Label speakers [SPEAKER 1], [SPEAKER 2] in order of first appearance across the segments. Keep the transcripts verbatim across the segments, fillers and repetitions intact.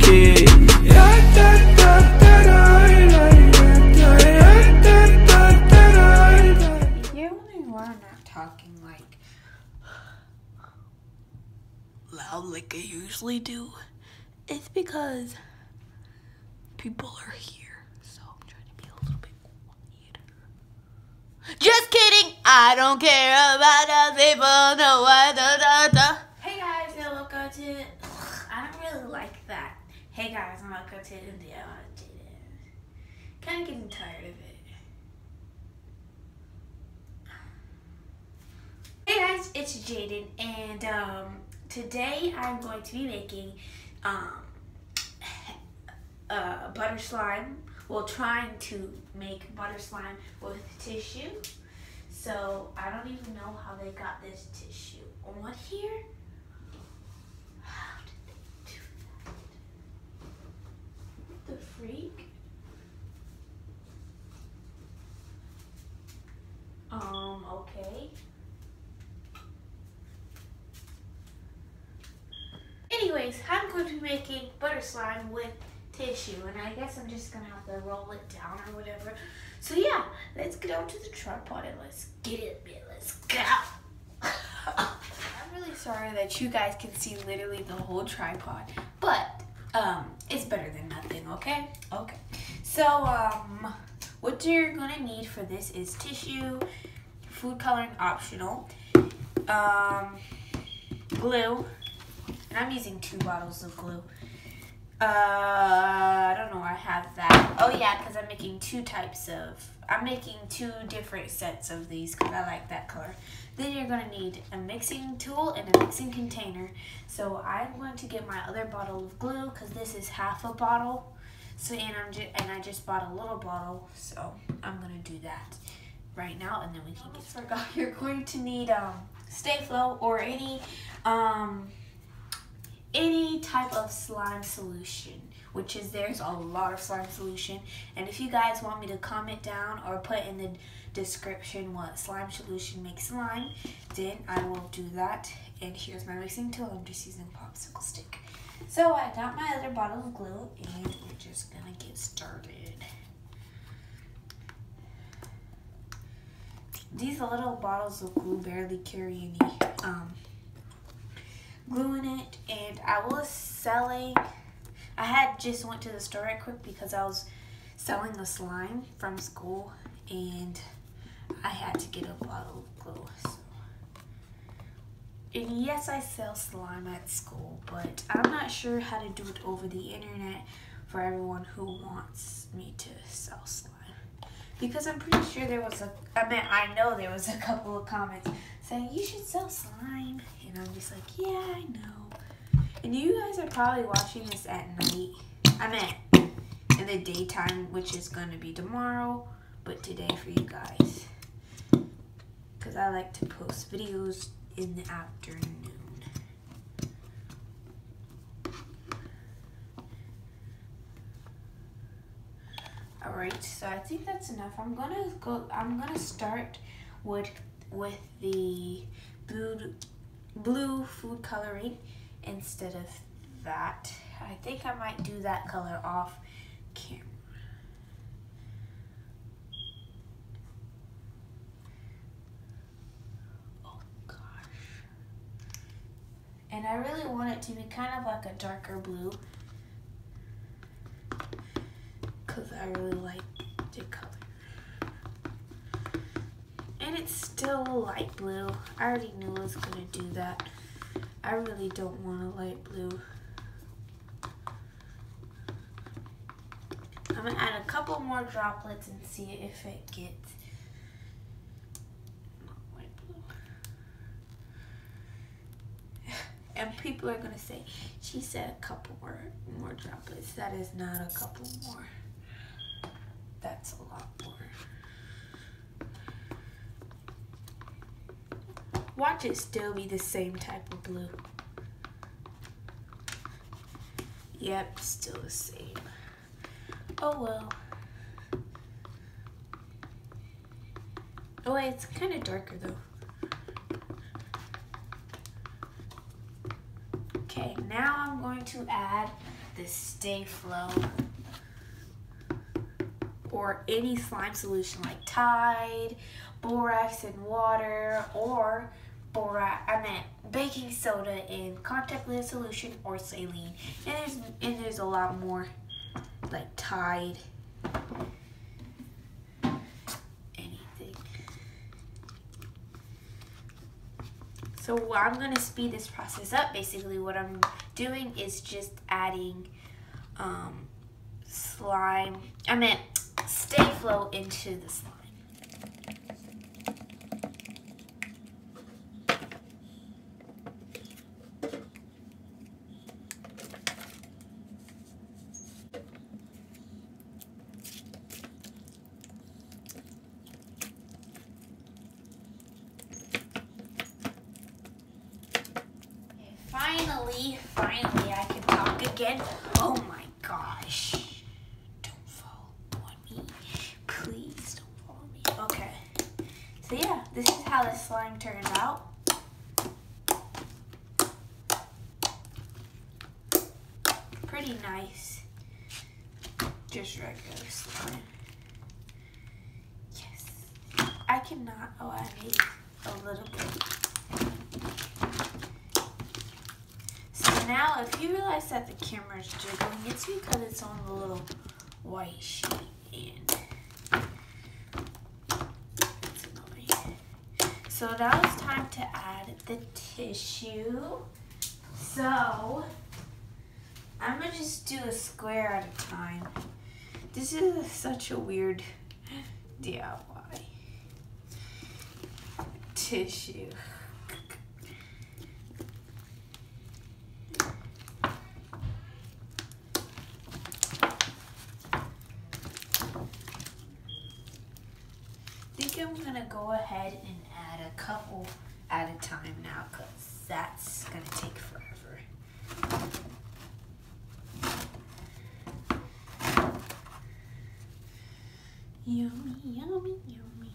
[SPEAKER 1] kid.
[SPEAKER 2] You're wondering why I'm not talking like loud like I usually do. It's because people are here, so I'm trying to be a little bit quiet. Just kidding! I don't care about the people. No, I da da da. Hey guys, and welcome to. I don't really like that. Hey guys, and welcome to India. Kind of getting tired of it. Hey guys, it's Jaden, and um, today I'm going to be making um, uh, butter slime. Well, trying to make butter slime with tissue. So I don't even know how they got this tissue on here. How did they do that? The freak? Um, okay. Anyways, I'm going to be making butter slime with tissue, and I guess I'm just gonna have to roll it down or whatever. So yeah, let's get out to the tripod and let's get it, man. Let's go. I'm really sorry that you guys can see literally the whole tripod, but um, it's better than nothing, okay? Okay. So um, what you're gonna need for this is tissue, food coloring optional, um, glue. And I'm using two bottles of glue. Uh, I don't know where I have that. Oh yeah, because I'm making two types of, I'm making two different sets of these because I like that color. Then you're going to need a mixing tool and a mixing container. So I'm going to get my other bottle of glue because this is half a bottle. So and, I'm ju and I just bought a little bottle, so I'm going to do that right now, and then we can get started. Forgot you're going to need um, Stay Flow or any um, any type of slime solution, which is there's a lot of slime solution. And if you guys want me to comment down or put in the description what slime solution makes slime, then I will do that. And here's my mixing tool. I'm just using a popsicle stick. So I got my other bottle of glue, and we're just gonna get started. These little bottles of glue barely carry any um, glue in it, and I was selling, I had just went to the store right quick because I was selling the slime from school, and I had to get a bottle of glue. So. And yes, I sell slime at school, but I'm not sure how to do it over the internet for everyone who wants me to sell slime. Because I'm pretty sure there was a, I mean, I know there was a couple of comments saying, you should sell slime. And I'm just like, yeah, I know. And you guys are probably watching this at night. I mean, in the daytime, which is going to be tomorrow, but today for you guys. Because I like to post videos in the afternoon. Alright, so I think that's enough. I'm gonna go I'm gonna start with with the blue blue food coloring instead of that. I think I might do that color off camera. Oh gosh. And I really want it to be kind of like a darker blue, because I really like the color. And it's still light blue. I already knew I was going to do that. I really don't want a light blue. I'm going to add a couple more droplets and see if it gets light blue. And people are going to say, she said a couple more, more droplets. That is not a couple more. That's a lot more. Watch it still be the same type of blue. Yep, still the same. Oh well. Oh wait, it's kind of darker though. Okay, now I'm going to add the Stay Flow or any slime solution like Tide, borax and water, or borax, I meant baking soda in contact lens solution or saline. And there's and there's a lot more like Tide. Anything. So I'm gonna speed this process up. Basically what I'm doing is just adding um, slime, I meant Stay Flow into the slime. Finally, finally, I can talk again. Oh my gosh. Don't fall on me. Please don't fall on me. Okay. So yeah, this is how the slime turns out. Pretty nice. Just regular slime. Yes. I cannot, oh, I made a little bit. Now, if you realize that the camera is jiggling, it's because it's on the little white sheet, and it's annoying. So now it's time to add the tissue. So I'm gonna just do a square at a time. This is such a weird D I Y. Tissue. I'm gonna go ahead and add a couple at a time now, because that's gonna take forever. Yummy, yummy, yummy.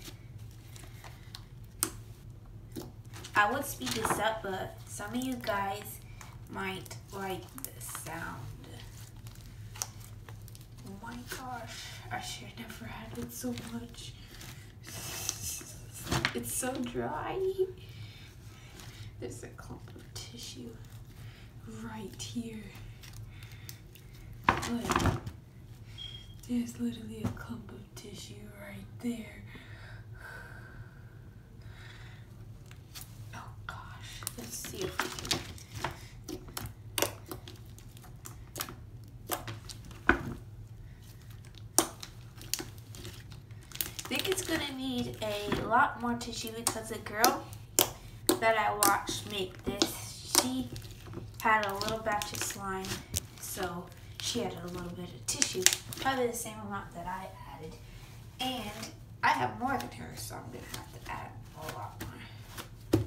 [SPEAKER 2] I would speed this up, but some of you guys might like the sound. Oh my gosh, I should have never added so much. It's so dry. There's a clump of tissue right here. Look, there's literally a clump of tissue right there. Oh gosh, let's see if we can. I think it's gonna need a lot more tissue because the girl that I watched make this, she had a little batch of slime, so she added a little bit of tissue, probably the same amount that I added, and I have more than her, so I'm gonna have to add a lot more.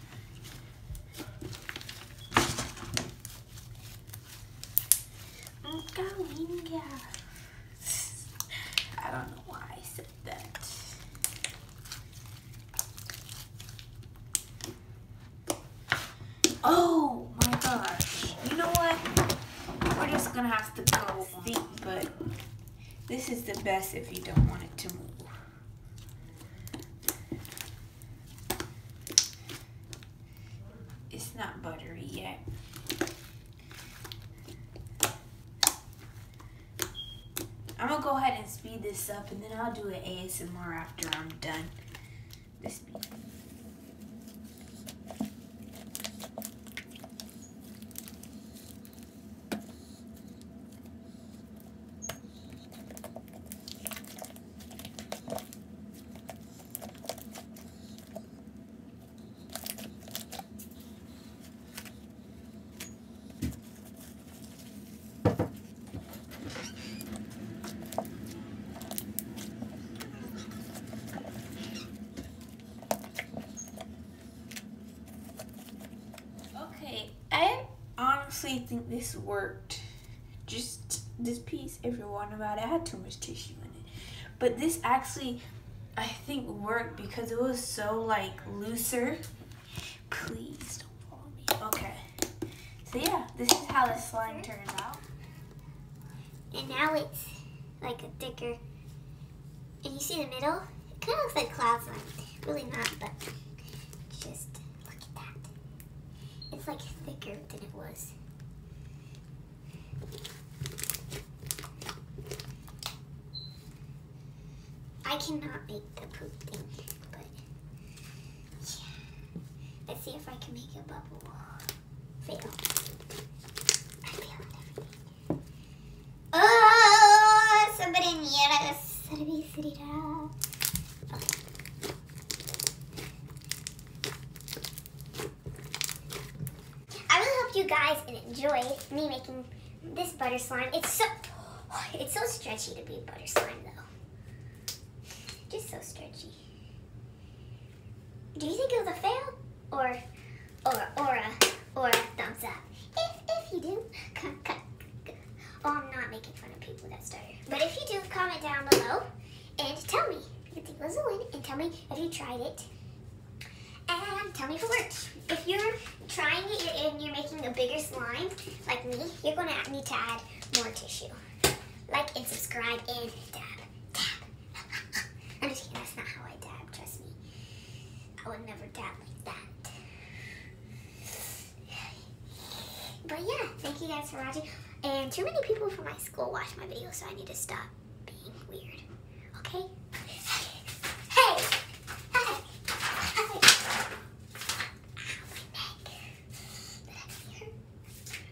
[SPEAKER 2] I'm going, yeah. I don't know why I said that. Oh my gosh. You know what? We're just gonna have to go think, but this is the best if you don't want it to move. It's not buttery yet. I'm gonna go ahead and speed this up, and then I'll do an A S M R after I'm done. This I think this worked. Just this piece, everyone about it had too much tissue in it. But this actually, I think, worked because it was so like looser. Please don't follow me. Okay. So yeah, this is how the slime turns out.
[SPEAKER 1] now it's like a thicker. And you see the middle? It kind of looks like cloud slime. Really not, but just look at that. It's like thicker than it was. I cannot make the poop thing, but yeah. Let's see if I can make a bubble. Fail. I failed everything. Oh, somebody near us. I really hope you guys enjoy me making this butter slime. It's so it's so stretchy to be butter slime though. Just so stretchy. Do you think it was a fail or or or a or a thumbs up? If if you do, come come. Oh, I'm not making fun of people that stutter. But if you do, comment down below and tell me if you think it was a win and tell me if you tried it. And tell me if it worked. If you're trying it and you're making a bigger slime like me, you're going to need to add more tissue. Like and subscribe and dab. Dab. I'm just kidding. That's not how I dab. Trust me. I would never dab like that. But yeah, thank you guys for watching. And too many people from my school watch my videos, so I need to stop being weird. Okay?